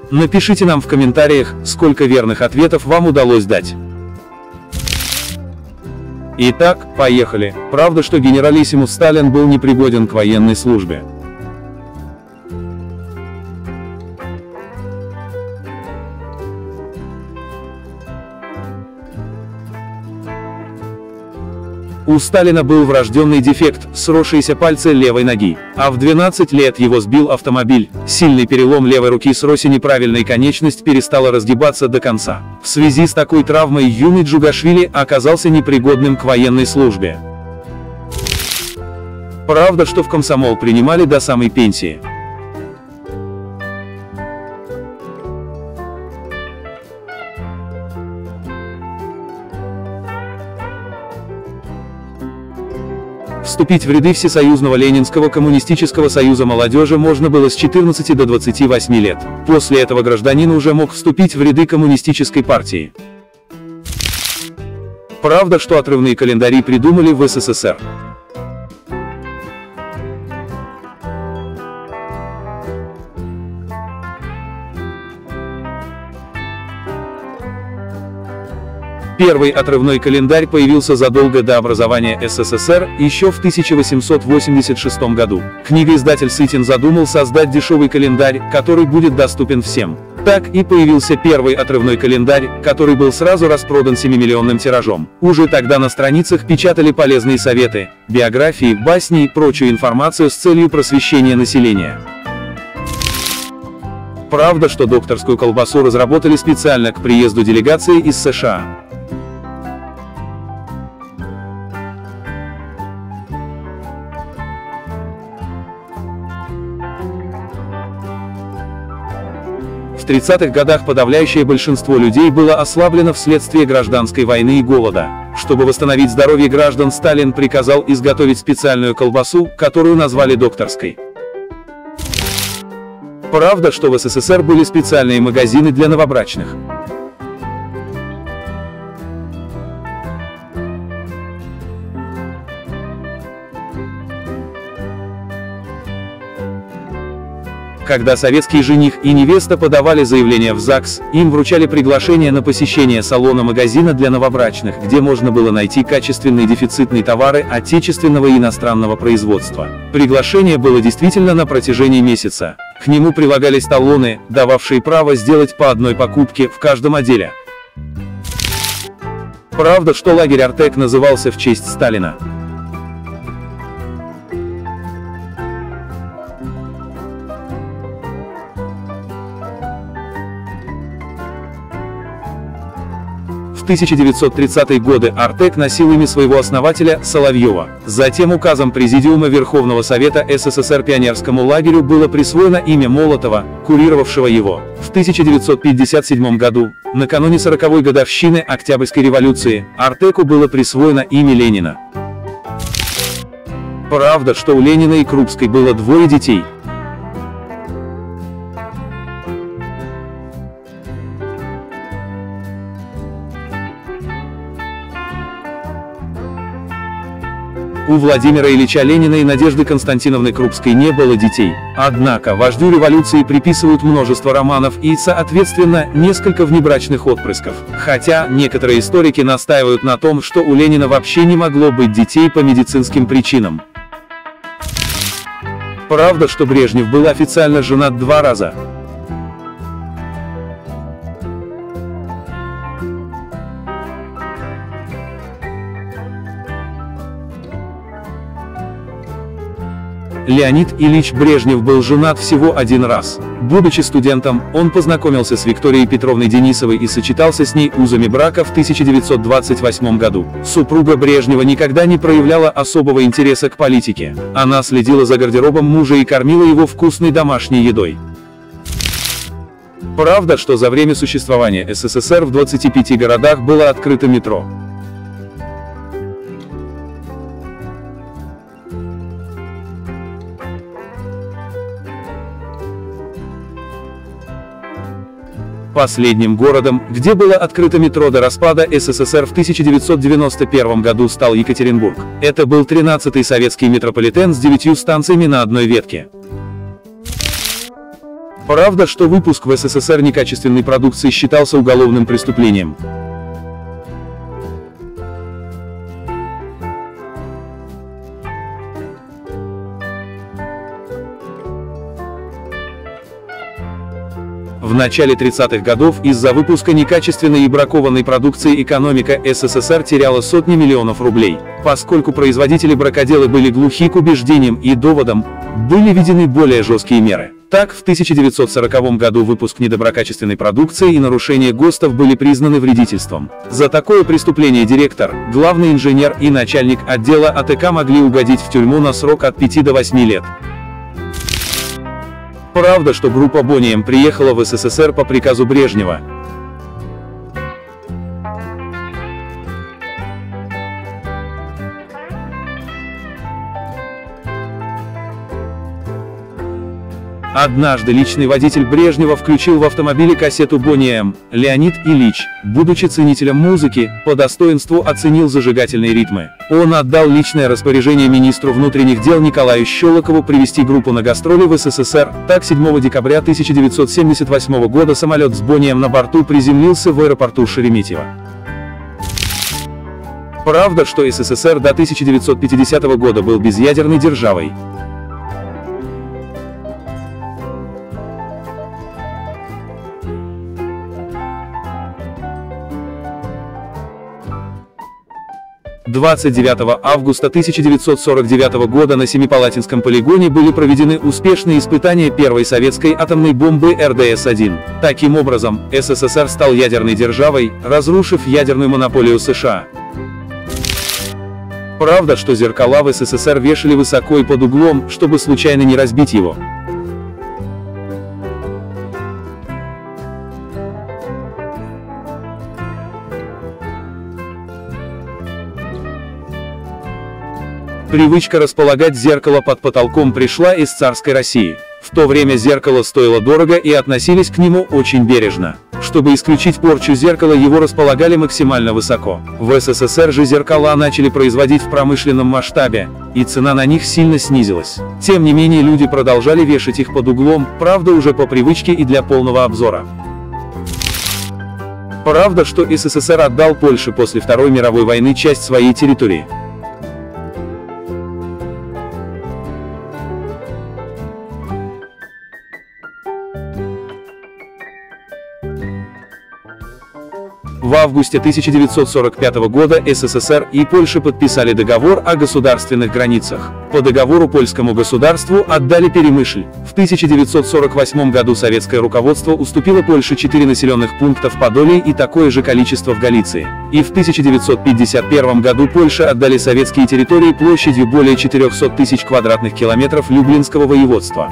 Напишите нам в комментариях, сколько верных ответов вам удалось дать. Итак, поехали. Правда, что генералиссимус Сталин был непригоден к военной службе? У Сталина был врожденный дефект – сросшиеся пальцы левой ноги, а в 12 лет его сбил автомобиль. Сильный перелом левой руки сроси неправильной, конечность перестала разгибаться до конца. В связи с такой травмой юный Джугашвили оказался непригодным к военной службе. Правда, что в комсомол принимали до самой пенсии? Вступить в ряды Всесоюзного Ленинского коммунистического союза молодежи можно было с 14 до 28 лет. После этого гражданин уже мог вступить в ряды коммунистической партии. Правда, что отрывные календари придумали в СССР? Первый отрывной календарь появился задолго до образования СССР, еще в 1886 году. Книгоиздатель Сытин задумал создать дешевый календарь, который будет доступен всем. Так и появился первый отрывной календарь, который был сразу распродан 7-миллионным тиражом. Уже тогда на страницах печатали полезные советы, биографии, басни и прочую информацию с целью просвещения населения. Правда, что докторскую колбасу разработали специально к приезду делегации из США. В 30-х годах подавляющее большинство людей было ослаблено вследствие гражданской войны и голода. Чтобы восстановить здоровье граждан, Сталин приказал изготовить специальную колбасу, которую назвали докторской. Правда, что в СССР были специальные магазины для новобрачных. Когда советский жених и невеста подавали заявление в ЗАГС, им вручали приглашение на посещение салона-магазина для новобрачных, где можно было найти качественные дефицитные товары отечественного и иностранного производства. Приглашение было действительно на протяжении месяца. К нему прилагались талоны, дававшие право сделать по одной покупке в каждом отделе. Правда, что лагерь Артек назывался в честь Сталина? В 1930-е годы Артек носил имя своего основателя, Соловьева. Затем указом Президиума Верховного Совета СССР пионерскому лагерю было присвоено имя Молотова, курировавшего его. В 1957 году, накануне 40-й годовщины Октябрьской революции, Артеку было присвоено имя Ленина. Правда, что у Ленина и Крупской было двое детей. У Владимира Ильича Ленина и Надежды Константиновны Крупской не было детей. Однако вождю революции приписывают множество романов и, соответственно, несколько внебрачных отпрысков. Хотя некоторые историки настаивают на том, что у Ленина вообще не могло быть детей по медицинским причинам. Правда, что Брежнев был официально женат 2 раза. Леонид Ильич Брежнев был женат всего 1 раз. Будучи студентом, он познакомился с Викторией Петровной Денисовой и сочетался с ней узами брака в 1928 году. Супруга Брежнева никогда не проявляла особого интереса к политике. Она следила за гардеробом мужа и кормила его вкусной домашней едой. Правда, что за время существования СССР в 25 городах было открыто метро. Последним городом, где было открыто метро до распада СССР в 1991 году, стал Екатеринбург. Это был 13-й советский метрополитен с 9 станциями на одной ветке. Правда, что выпуск в СССР некачественной продукции считался уголовным преступлением. В начале 30-х годов из-за выпуска некачественной и бракованной продукции экономика СССР теряла сотни миллионов рублей. Поскольку производители-бракоделы были глухи к убеждениям и доводам, были введены более жесткие меры. Так, в 1940 году выпуск недоброкачественной продукции и нарушение ГОСТов были признаны вредительством. За такое преступление директор, главный инженер и начальник отдела АТК могли угодить в тюрьму на срок от 5 до 8 лет. Правда, что группа Boney M приехала в СССР по приказу Брежнева. Однажды личный водитель Брежнева включил в автомобиле кассету Boney M. Леонид Ильич, будучи ценителем музыки, по достоинству оценил зажигательные ритмы. Он отдал личное распоряжение министру внутренних дел Николаю Щелокову привести группу на гастроли в СССР. Так, 7 декабря 1978 года самолет с Boney M на борту приземлился в аэропорту Шереметьево. Правда, что СССР до 1950 года был безъядерной державой. – 29 августа 1949 года на Семипалатинском полигоне были проведены успешные испытания первой советской атомной бомбы РДС-1. Таким образом, СССР стал ядерной державой, разрушив ядерную монополию США. Правда, что зеркала в СССР вешали высоко и под углом, чтобы случайно не разбить его. Привычка располагать зеркало под потолком пришла из царской России. В то время зеркало стоило дорого и относились к нему очень бережно. Чтобы исключить порчу зеркала, его располагали максимально высоко. В СССР же зеркала начали производить в промышленном масштабе, и цена на них сильно снизилась. Тем не менее, люди продолжали вешать их под углом, правда уже по привычке и для полного обзора. Правда, что СССР отдал Польше после Второй мировой войны часть своей территории. В августе 1945 года СССР и Польша подписали договор о государственных границах. По договору польскому государству отдали Перемышль. В 1948 году советское руководство уступило Польше 4 населенных пункта в Подоле и такое же количество в Галиции. И в 1951 году Польше отдали советские территории площадью более 400 тысяч квадратных километров Люблинского воеводства.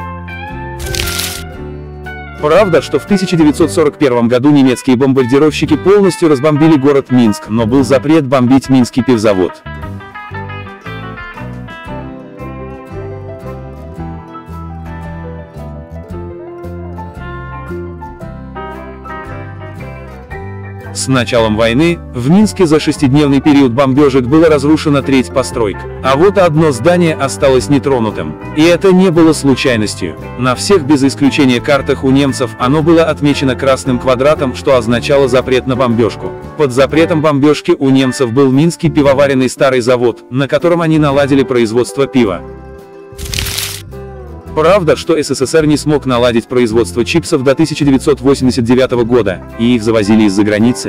Правда, что в 1941 году немецкие бомбардировщики полностью разбомбили город Минск, но был запрет бомбить Минский пивзавод. С началом войны, в Минске за шестидневный период бомбежек было разрушено треть построек, а вот одно здание осталось нетронутым. И это не было случайностью. На всех без исключения картах у немцев оно было отмечено красным квадратом, что означало запрет на бомбежку. Под запретом бомбежки у немцев был Минский пивоваренный старый завод, на котором они наладили производство пива. Правда, что СССР не смог наладить производство чипсов до 1989 года, и их завозили из-за границы.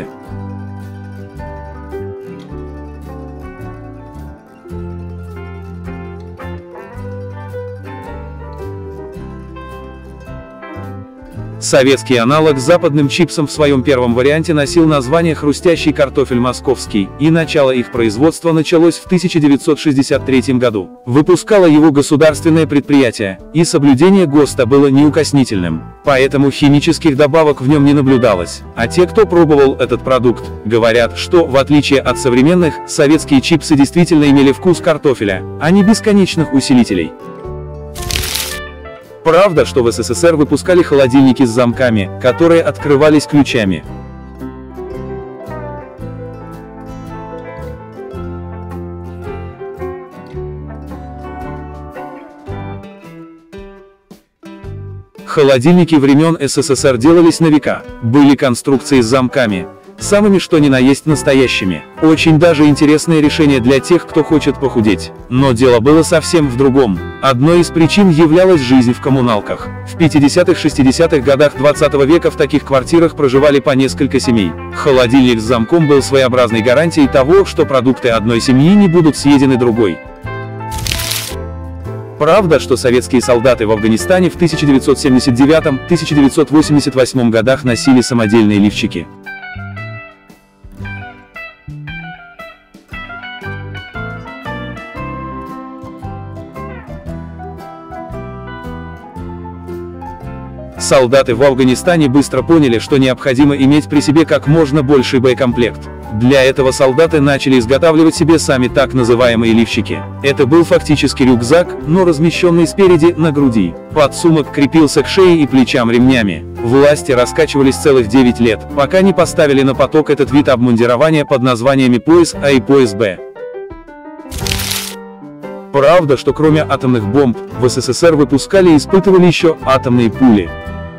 Советский аналог западным чипсам в своем первом варианте носил название «Хрустящий картофель московский», и начало их производства началось в 1963 году. Выпускало его государственное предприятие, и соблюдение ГОСТа было неукоснительным, поэтому химических добавок в нем не наблюдалось. А те, кто пробовал этот продукт, говорят, что, в отличие от современных, советские чипсы действительно имели вкус картофеля, а не бесконечных усилителей. Правда, что в СССР выпускали холодильники с замками, которые открывались ключами. Холодильники времен СССР делались на века, были конструкции с замками, самыми что ни на есть настоящими. Очень даже интересное решение для тех, кто хочет похудеть. Но дело было совсем в другом. Одной из причин являлась жизнь в коммуналках. В 50-60-х годах 20 века в таких квартирах проживали по несколько семей. Холодильник с замком был своеобразной гарантией того, что продукты одной семьи не будут съедены другой. Правда, что советские солдаты в Афганистане в 1979-1988 годах носили самодельные лифчики. Солдаты в Афганистане быстро поняли, что необходимо иметь при себе как можно больший боекомплект. Для этого солдаты начали изготавливать себе сами так называемые лифчики. Это был фактически рюкзак, но размещенный спереди, на груди. Подсумок крепился к шее и плечам ремнями. Власти раскачивались целых 9 лет, пока не поставили на поток этот вид обмундирования под названиями пояс А и пояс Б. Правда, что кроме атомных бомб, в СССР выпускали и испытывали еще атомные пули.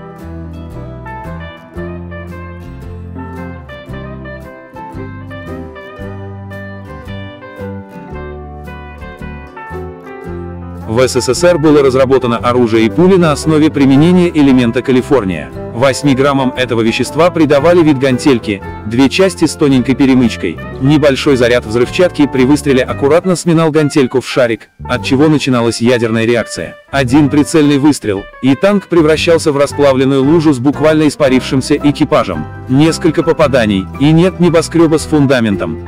В СССР было разработано оружие и пули на основе применения элемента Калифорния. 8 граммам этого вещества придавали вид гантельки, 2 части с тоненькой перемычкой. Небольшой заряд взрывчатки при выстреле аккуратно сминал гантельку в шарик, от чего начиналась ядерная реакция. Один прицельный выстрел, и танк превращался в расплавленную лужу с буквально испарившимся экипажем. Несколько попаданий, и нет небоскреба с фундаментом.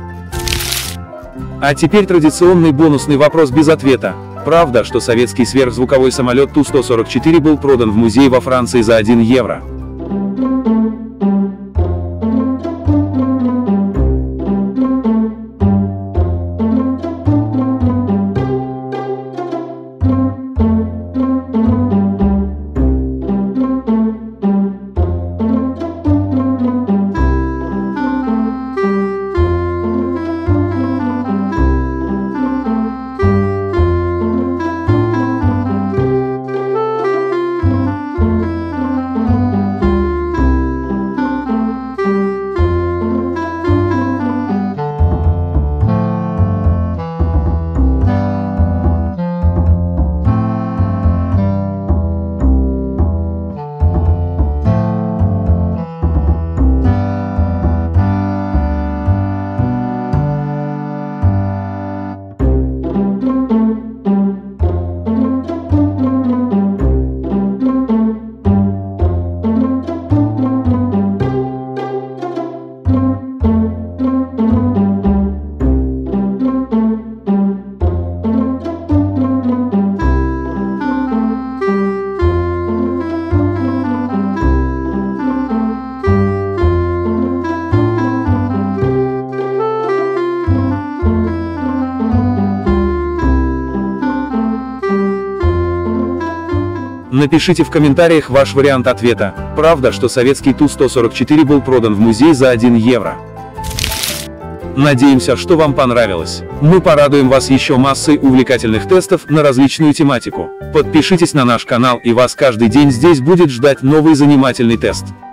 А теперь традиционный бонусный вопрос без ответа. Правда, что советский сверхзвуковой самолет Ту-144 был продан в музей во Франции за 1 евро? Напишите в комментариях ваш вариант ответа. Правда, что советский Ту-144 был продан в музей за 1 евро? Надеемся, что вам понравилось. Мы порадуем вас еще массой увлекательных тестов на различную тематику. Подпишитесь на наш канал, и вас каждый день здесь будет ждать новый занимательный тест.